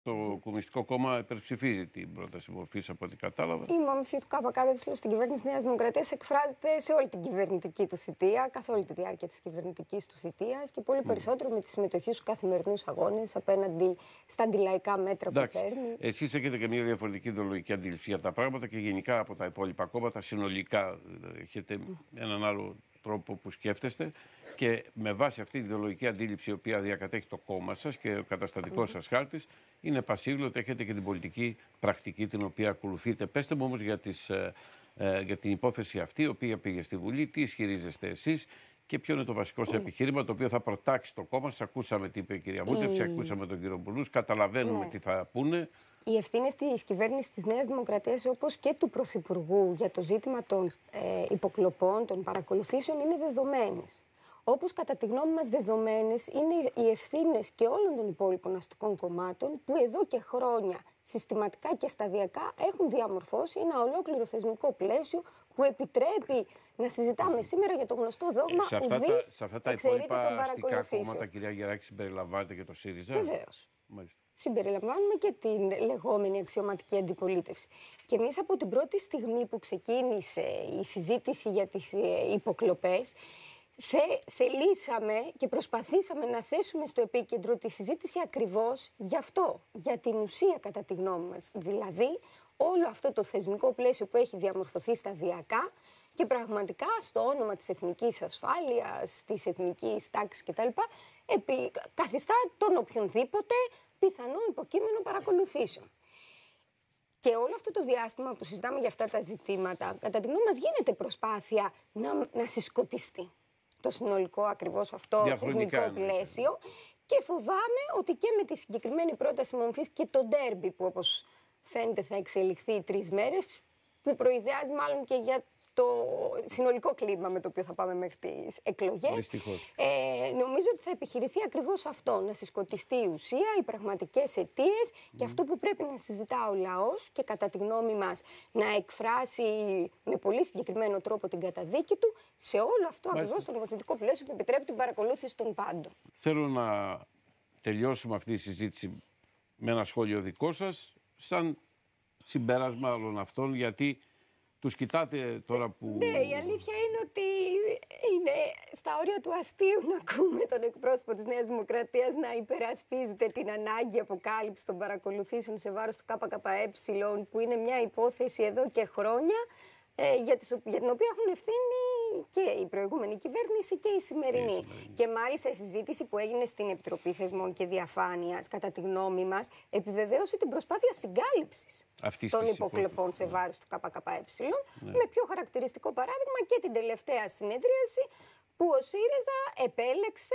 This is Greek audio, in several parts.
Το Κομμουνιστικό Κόμμα υπερψηφίζει την πρόταση μορφής, από ό,τι κατάλαβα. Η μορφή του ΚΚΕ στην κυβέρνηση της Νέας Δημοκρατίας εκφράζεται σε όλη την κυβερνητική του θητεία, καθ' όλη τη διάρκεια της κυβερνητικής του θητείας και πολύ περισσότερο με τη συμμετοχή στους καθημερινούς αγώνες απέναντι στα αντιλαϊκά μέτρα που παίρνει. Εσείς έχετε και μια διαφορετική ιδεολογική αντίληψη για τα πράγματα και γενικά από τα υπόλοιπα κόμματα. Συνολικά έχετε έναν άλλο τρόπο που σκέφτεστε και με βάση αυτή τη ιδεολογική αντίληψη η οποία διακατέχει το κόμμα σας και ο καταστατικός σας χάρτης, είναι πασίβλο ότι έχετε και την πολιτική πρακτική την οποία ακολουθείτε. Πέστε μου όμως για την υπόθεση αυτή, η οποία πήγε στη Βουλή, τι ισχυρίζεστε εσείς και ποιο είναι το βασικό σας επιχείρημα το οποίο θα προτάξει το κόμμα σας. Ακούσαμε τι είπε η κυρία Βούτεψη, ακούσαμε τον κύριο Μπουλούς, καταλαβαίνουμε τι θα πούνε. Οι ευθύνες της κυβέρνησης της Νέας Δημοκρατίας, όπως και του Πρωθυπουργού για το ζήτημα των υποκλοπών, των παρακολουθήσεων, είναι δεδομένες. Όπως κατά τη γνώμη μας δεδομένες είναι οι ευθύνες και όλων των υπόλοιπων αστικών κομμάτων που εδώ και χρόνια συστηματικά και σταδιακά έχουν διαμορφώσει ένα ολόκληρο θεσμικό πλαίσιο που επιτρέπει να συζητάμε σήμερα για το γνωστό δόγμα σε αυτά τα υπόλοιπα αστικά κόμματα, κυρία Γεράκη, συμπεριλαμβάνεται και το ΣΥΡΙΖΑ. Βεβαίως. Συμπεριλαμβάνουμε και την λεγόμενη αξιωματική αντιπολίτευση. Και εμείς από την πρώτη στιγμή που ξεκίνησε η συζήτηση για τις υποκλοπές, θελήσαμε και προσπαθήσαμε να θέσουμε στο επίκεντρο τη συζήτηση ακριβώς γι' αυτό, για την ουσία κατά τη γνώμη μας. Δηλαδή, όλο αυτό το θεσμικό πλαίσιο που έχει διαμορφωθεί σταδιακά και πραγματικά στο όνομα της εθνικής ασφάλειας, της εθνικής τάξης κτλ. Καθιστά τον οποιονδήποτε πιθανό υποκείμενο παρακολουθήσεων. Και όλο αυτό το διάστημα που συζητάμε για αυτά τα ζητήματα, κατά τη γνώμη μας γίνεται προσπάθεια να συσκοτιστεί το συνολικό ακριβώς αυτό θεσμικό πλαίσιο και φοβάμαι ότι και με τη συγκεκριμένη πρόταση μορφής και το ντέρμπι που όπως φαίνεται θα εξελιχθεί 3 μέρες, που προειδεάζει μάλλον και για το συνολικό κλίμα με το οποίο θα πάμε μέχρι τις εκλογές. Νομίζω ότι θα επιχειρηθεί ακριβώς αυτό, να συσκοτιστεί η ουσία, οι πραγματικές αιτίες και αυτό που πρέπει να συζητά ο λαός και κατά τη γνώμη μας να εκφράσει με πολύ συγκεκριμένο τρόπο την καταδίκη του σε όλο αυτό ακριβώς το νομοθετικό πλαίσιο που επιτρέπει την παρακολούθηση των πάντων. Θέλω να τελειώσουμε αυτή τη συζήτηση με ένα σχόλιο δικό σας, σαν συμπέρασμα όλων αυτών, γιατί τους κοιτάτε τώρα που... Ναι, η αλήθεια είναι ότι είναι στα όρια του αστείου να ακούμε τον εκπρόσωπο της Νέας Δημοκρατίας να υπερασπίζεται την ανάγκη αποκάλυψης των παρακολουθήσεων σε βάρος του ΚΚΕ, που είναι μια υπόθεση εδώ και χρόνια, για την οποία έχουν ευθύνη και η προηγούμενη κυβέρνηση και η σημερινή. Και μάλιστα η συζήτηση που έγινε στην Επιτροπή Θεσμών και Διαφάνειας, κατά τη γνώμη μας, επιβεβαίωσε την προσπάθεια συγκάλυψης των υποκλοπών σε βάρος του ΚΚΕ, με πιο χαρακτηριστικό παράδειγμα και την τελευταία συνεδρίαση που ο ΣΥΡΙΖΑ επέλεξε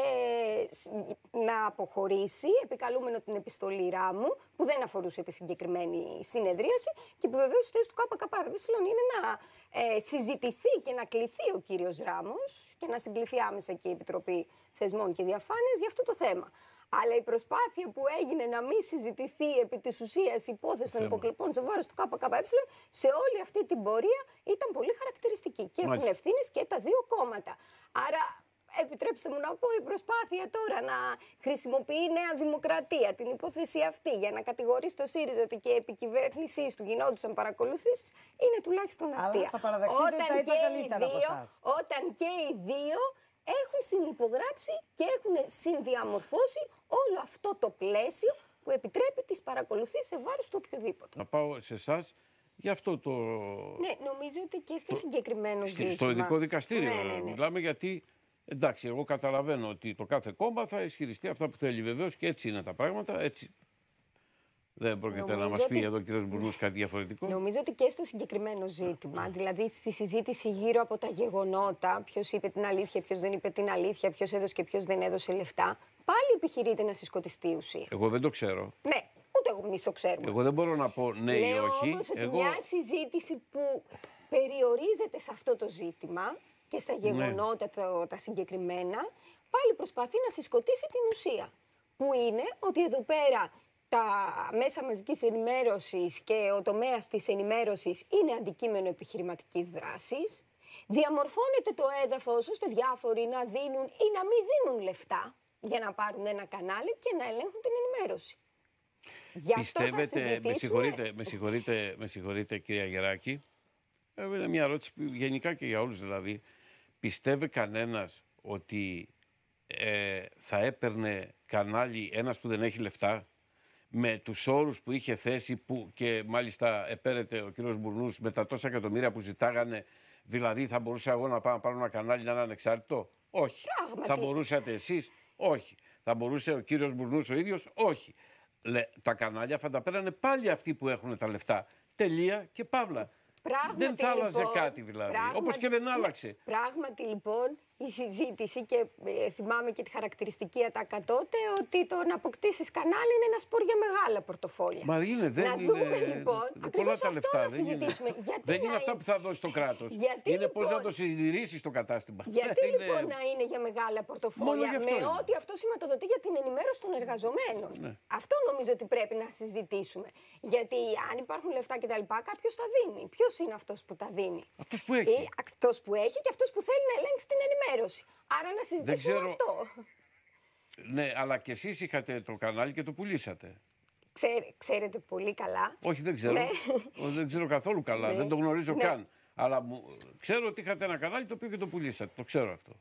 να αποχωρήσει, επικαλούμενο την επιστολή Ράμου, που δεν αφορούσε τη συγκεκριμένη συνεδρίαση και που βεβαίως η θέση του ΚΚΕ είναι να συζητηθεί και να κληθεί ο κύριος Ράμος και να συγκληθεί άμεσα και η Επιτροπή Θεσμών και Διαφάνειας για αυτό το θέμα. Αλλά η προσπάθεια που έγινε να μην συζητηθεί επί της ουσίας η υπόθεση των υποκλοπών σε βάρος του ΚΚΕ σε όλη αυτή την πορεία ήταν πολύ χαρακτηριστική και έχουν ευθύνες και τα δύο κόμματα. Άρα, επιτρέψτε μου να πω, η προσπάθεια τώρα να χρησιμοποιεί η Νέα Δημοκρατία την υπόθεση αυτή για να κατηγορήσει το ΣΥΡΙΖΑ ότι και η επικυβέρνησής του γινόντουσαν παρακολουθήσεις είναι τουλάχιστον αστεία. Όταν και οι δύο έχουν συνυπογράψει και έχουν συνδιαμορφώσει όλο αυτό το πλαίσιο που επιτρέπει τις παρακολουθήσεις σε βάρος του οποιοδήποτε. Να πάω σε εσάς για αυτό το... Ναι, νομίζω ότι και στο συγκεκριμένο ζήτημα. Στο ειδικό δικαστήριο μιλάμε, γιατί εντάξει, εγώ καταλαβαίνω ότι το κάθε κόμμα θα ισχυριστεί αυτά που θέλει, βεβαίως, και έτσι είναι τα πράγματα, έτσι. Δεν πρόκειται να μας πει εδώ ο κ. Μπουρνούς κάτι διαφορετικό. Νομίζω ότι και στο συγκεκριμένο ζήτημα, δηλαδή στη συζήτηση γύρω από τα γεγονότα, ποιος είπε την αλήθεια, ποιος δεν είπε την αλήθεια, ποιος έδωσε και ποιος δεν έδωσε λεφτά, πάλι επιχειρείται να συσκοτιστεί η ουσία. Εγώ δεν το ξέρω. Ναι, ούτε εμείς το ξέρουμε. Εγώ δεν μπορώ να πω ναι ή όχι. Λέω όμως ότι μια συζήτηση που περιορίζεται σε αυτό το ζήτημα και στα γεγονότα τα συγκεκριμένα, πάλι προσπαθεί να συσκοτήσει την ουσία. Που είναι ότι εδώ πέρα τα μέσα μαζικής ενημέρωσης και ο τομέας της ενημέρωσης είναι αντικείμενο επιχειρηματικής δράσης. Διαμορφώνεται το έδαφος ώστε διάφοροι να δίνουν ή να μην δίνουν λεφτά για να πάρουν ένα κανάλι και να ελέγχουν την ενημέρωση. Πιστεύετε, με συγχωρείτε κυρία Γεράκη, είναι μια ερώτηση που γενικά και για όλους δηλαδή, πιστεύει κανένας ότι θα έπαιρνε κανάλι ένας που δεν έχει λεφτά, με τους όρους που είχε θέσει, που και μάλιστα επέρεται ο κύριος Μπουρνούς με τα τόσα εκατομμύρια που ζητάγανε, δηλαδή θα μπορούσα εγώ να πάω να πάρω ένα κανάλι να είναι ανεξάρτητο? Όχι. Πράγματι. Θα μπορούσατε εσείς? Όχι. Θα μπορούσε ο κύριος Μπουρνούς ο ίδιος? Όχι. Τα κανάλια θα τα πέρανε πάλι αυτοί που έχουν τα λεφτά. Τελεία και παύλα. Δεν θα άλλαζε κάτι δηλαδή, όπως και δεν άλλαξε. Πράγματι λοιπόν η συζήτηση, και θυμάμαι και τη χαρακτηριστική ατάκα τότε, ότι το να αποκτήσεις κανάλι είναι ένα σπορ για μεγάλα πορτοφόλια. Μα είναι, δεν να είναι. δούμε λοιπόν Πολλά αυτό τα λεφτά. να συζητήσουμε. Δεν είναι αυτά που θα δώσει το κράτος. Είναι λοιπόν, πώς να το συντηρήσεις το κατάστημα. Γιατί λοιπόν να είναι για μεγάλα πορτοφόλια, με ό,τι αυτό σηματοδοτεί για την ενημέρωση των εργαζομένων. Ναι. Αυτό νομίζω ότι πρέπει να συζητήσουμε. Γιατί αν υπάρχουν λεφτά κτλ., κάποιος τα δίνει. Ποιος είναι αυτός που τα δίνει? Αυτός που έχει. Αυτός που έχει και αυτός που θέλει να ελέγξει την ενημέρωση. Άρα να συζητήσουμε αυτό. Ναι, αλλά και εσείς είχατε το κανάλι και το πουλήσατε. Ξέρετε πολύ καλά. Όχι, δεν ξέρω. Ναι. Δεν ξέρω καθόλου καλά. Ναι. Δεν το γνωρίζω Ναι. καν. Αλλά ξέρω ότι είχατε ένα κανάλι το οποίο και το πουλήσατε. Το ξέρω αυτό.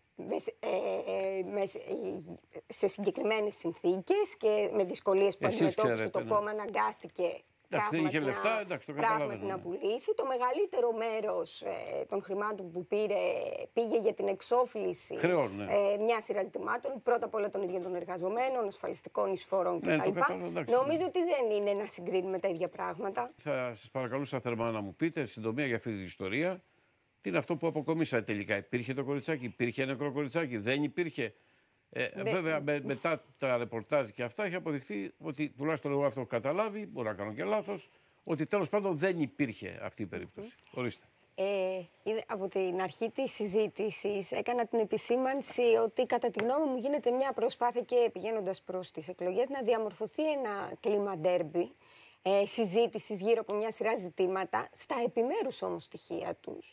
Σε συγκεκριμένες συνθήκες και με δυσκολίες που Εσείς αντιμετώπισε ξέρετε, το ναι. κόμμα, αναγκάστηκε δεν είχε λεφτά, εντάξει, το πράγματι να πουλήσει. Το μεγαλύτερο μέρος των χρημάτων που πήρε πήγε για την εξόφληση μια σειρά ζητημάτων. Πρώτα απ' όλα των ίδιων των εργαζομένων, ασφαλιστικών εισφορών κτλ. Νομίζω ότι δεν είναι να συγκρίνουμε τα ίδια πράγματα. Θα σας παρακαλούσα θερμά να μου πείτε συντομία για αυτή την ιστορία. Τι είναι αυτό που αποκομίσατε τελικά? Υπήρχε το κοριτσάκι, υπήρχε νεκρό κοριτσάκι, δεν υπήρχε? Βέβαια, μετά τα ρεπορτάζ και αυτά έχει αποδειχθεί ότι, τουλάχιστον εγώ αυτό έχω καταλάβει, μπορώ να κάνω και λάθος, ότι τέλος πάντων δεν υπήρχε αυτή η περίπτωση. Ορίστε. Από την αρχή της συζήτησης έκανα την επισήμανση ότι κατά τη γνώμη μου γίνεται μια προσπάθεια, και πηγαίνοντας προς τις εκλογές, να διαμορφωθεί ένα κλίμα ντέρμπι συζήτησης γύρω από μια σειρά ζητήματα, στα επιμέρους όμως στοιχεία τους.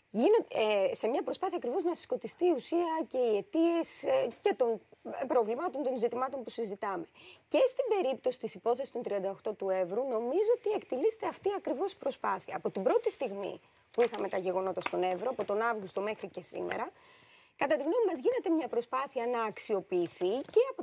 Σε μια προσπάθεια ακριβώς να συσκοτιστεί η ουσία και οι αιτίες και των προβλημάτων, των ζητημάτων που συζητάμε. Και στην περίπτωση της υπόθεσης των 38 του Εύρου, νομίζω ότι εκτελείστε αυτή ακριβώς προσπάθεια. Από την πρώτη στιγμή που είχαμε τα γεγονότα στον Εύρο, από τον Αύγουστο μέχρι και σήμερα, κατά τη γνώμη μας γίνεται μια προσπάθεια να αξιοποιηθεί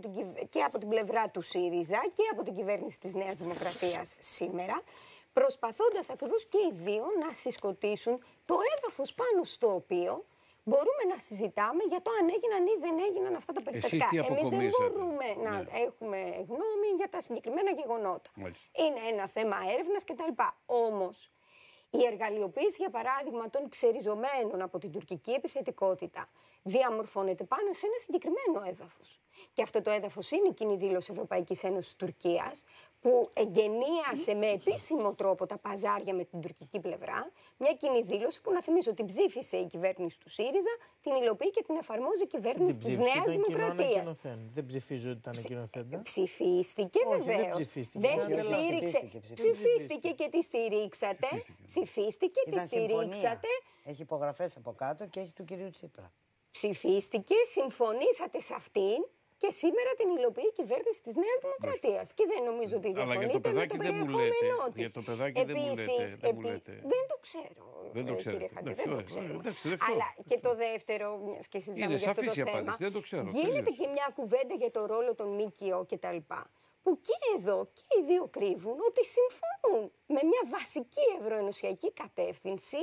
και από την πλευρά του ΣΥΡΙΖΑ και από την κυβέρνηση της Νέας Δημοκρατίας σήμερα, προσπαθώντας ακριβώς και οι δύο να συσκοτήσουν το έδαφος πάνω στο οποίο μπορούμε να συζητάμε για το αν έγιναν ή δεν έγιναν αυτά τα περιστατικά. Εμείς δεν μπορούμε να έχουμε γνώμη για τα συγκεκριμένα γεγονότα. Είναι ένα θέμα έρευνας κτλ. Όμως, η εργαλειοποίηση, για παράδειγμα, των ξεριζωμένων από την τουρκική επιθετικότητα διαμορφώνεται πάνω σε ένα συγκεκριμένο έδαφος. Και αυτό το έδαφος είναι η κοινή δήλωση Ευρωπαϊκής Ένωσης Τουρκίας, που εγκαινίασε με επίσημο τρόπο τα παζάρια με την τουρκική πλευρά. Μια κοινή δήλωση που, να θυμίσω, την ψήφισε η κυβέρνηση του ΣΥΡΙΖΑ, την υλοποιεί και την εφαρμόζει η κυβέρνηση της Νέας Δημοκρατίας. Δεν ψηφίζω ότι ήταν ανακοινωθέντα. Ψηφίστηκε βεβαίως. Δεν τη στήριξε. Ψηφίστηκε και τη στηρίξατε. Ψηφίστηκε, τη στηρίξατε. Έχει υπογραφές από κάτω και έχει του κυρίου Τσίπρα. Ψηφίστηκε, συμφωνήσατε σε αυτήν. Και σήμερα την υλοποιεί η κυβέρνηση της Νέας Δημοκρατίας. Και δεν νομίζω ότι διαφωνείτε με το περιεχόμενό της. Για το παιδάκι δεν μου λέτε. Δεν το ξέρω, κύριε Χατζη, δεν το ξέρω. Αλλά και το δεύτερο, μιας και συζητάμε για αυτό το θέμα, γίνεται και μια κουβέντα για το ρόλο των ΜΚΟ κτλ. Που και εδώ και οι δύο κρύβουν ότι συμφωνούν με μια βασική ευρωενωσιακή κατεύθυνση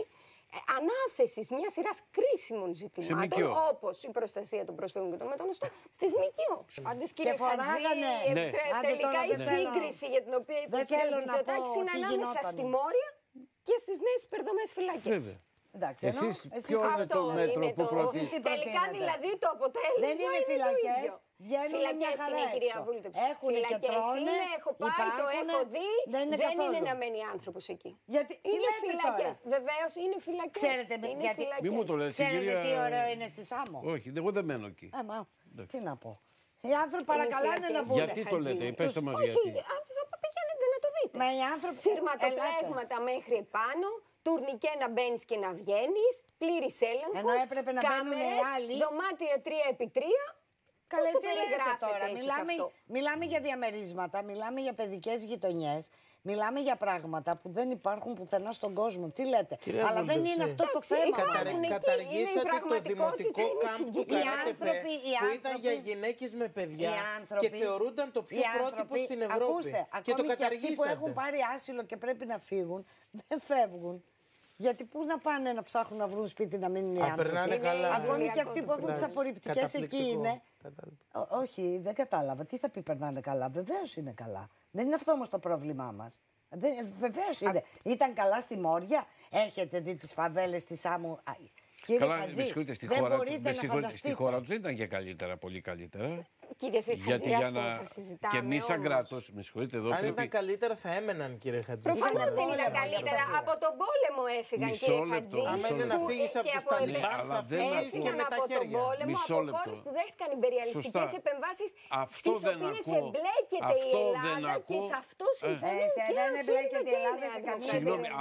ανάθεσης μια σειράς κρίσιμων ζητημάτων, όπως η προστασία των προσφύγων και των μεταναστών, στις ΜΚΟ. Πάντως, κύριε Χατζή, τελικά η σύγκριση για την οποία είπε ο κ. Μητσοτάκης είναι ανάμεσα στη Μόρια και στις νέες υπερδομές φυλακές. Εσείς ποιο είναι το μέτρο που προτείνετε? Τελικά δηλαδή το αποτέλεσμα δεν είναι φυλακές. Βγαίνουν μια χαρά έξω. Έχουν και τρώνε, έχω πάει, το έχω δει, δεν είναι να μένει άνθρωπος εκεί. Είναι φυλακές. Βεβαίως είναι φυλακές. Ξέρετε μη μου το λες, ξέρετε τι ωραίο είναι στη Σάμο? Όχι, εγώ δεν μένω εκεί. Τι να πω. Οι άνθρωποι παρακαλάνε να βγουν. Γιατί το λέτε, πέστε μας γιατί. Πηγαίνετε να το δείτε. Σειρματοπράγματα μέχρι επάνω. Τουρνικέ να μπαίνεις και να βγαίνεις, πλήρης έλεγχος, ενώ έπρεπε να μπαίνουν οι άλλοι. Δωμάτια 3x3 Καλέ, το τι λέτε περιγράφετε τώρα. εσείς αυτό? Μιλάμε για διαμερίσματα, μιλάμε για παιδικές γειτονιές, μιλάμε για πράγματα που δεν υπάρχουν πουθενά στον κόσμο. Τι λέτε? Κυρία Αλλά δεν είναι αυτό το θέμα. Καταργήσατε το δημοτικό κάμπ του Καράτεπε που ήταν για γυναίκες με παιδιά και θεωρούνταν το πιο πρότυπο στην Ευρώπη. Ακούστε, και το ακόμη και αυτοί που καταργήσατε. έχουν πάρει άσυλο και πρέπει να φύγουν, δεν φεύγουν. Γιατί πού να πάνε να ψάχνουν να βρουν σπίτι να μείνουν οι άνθρωποι. Περνάνε καλά. Ακόμη και αυτοί που έχουν τις απορριπτικές εκεί είναι. Όχι, δεν κατάλαβα. Τι θα πει περνάνε καλά? Βεβαίως είναι καλά. Δεν είναι αυτό όμως το πρόβλημά μας. Βεβαίως είναι. Ήταν καλά στη Μόρια. Έχετε δει τις φαβέλες της Άμμου? Κύριε Χατζή, δεν μπορείτε να φανταστείτε. Στη χώρα τους δεν ήταν και καλύτερα, πολύ καλύτερα. Κύριε Χατζή, αυτό θα συζητάμε. Και εμείς σαν κράτος, με συγχωρείτε εδώ. Αν ήταν καλύτερα θα έμεναν, κύριε Χατζή. Προφανώς δεν ήταν καλύτερα. Από τον πόλεμο έφυγαν, κύριε Χατζή. Άμα είναι να φύγεις από τη Σταλιμπάν, θα φύγεις και με τα χέρια. Από τον πόλεμο, από χώρες που δέχτηκαν imperialιστικές επεμβάσεις, στις οποίες εμπλέκεται η Ελλάδα και σε αυτό συμφωνούν και δεν εμπλέκεται η Ελλάδα σε καμία περίπτωση.